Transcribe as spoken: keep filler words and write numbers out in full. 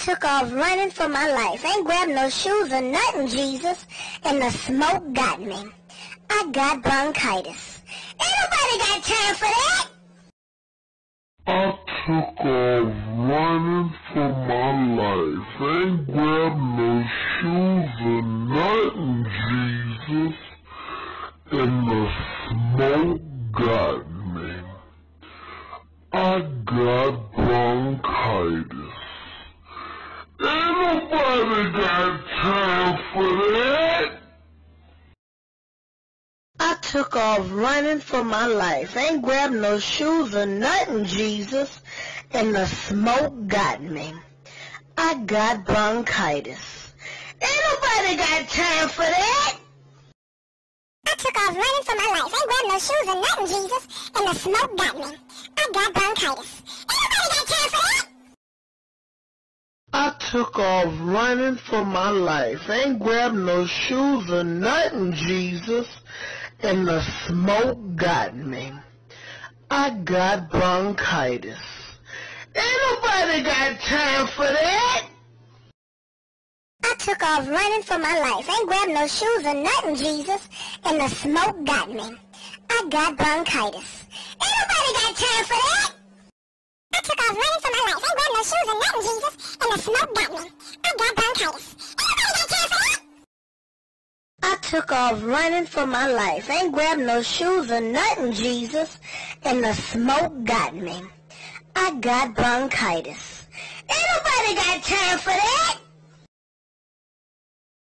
took off running for my life. Ain't grabbed no shoes or nothing, Jesus. And the smoke got me. I got bronchitis. Ain't nobody got time for that. I took off running for my life. Ain't grabbed no shoes or nothing, Jesus. And the smoke got me. I got bronchitis. Ain't nobody got time for that. I took off running for my life. Ain't grabbed no shoes or nothing, Jesus. And the smoke got me. I got bronchitis. Ain't nobody got time for that. I took off running for my life. Ain't grabbed no shoes or nothing, Jesus. And the smoke got me. I got bronchitis. Ain't nobody got time for that. I took off running for my life. Ain't grabbed no shoes or nothing, Jesus. And the smoke got me. I got bronchitis. Ain't nobody got time for that. I took off running for my life. Ain't grabbed no shoes or nothing, Jesus. And the smoke got me. I got bronchitis. Ain't nobody got time for that. I took off running for my life. Ain't grabbed no shoes or nothing, Jesus. And the smoke got me. I got bronchitis. Ain't nobody got time for that. I took off running for my life. Ain't grabbed no shoes or nothing, Jesus. And the smoke got me. I got bronchitis. Ain't nobody got time for that.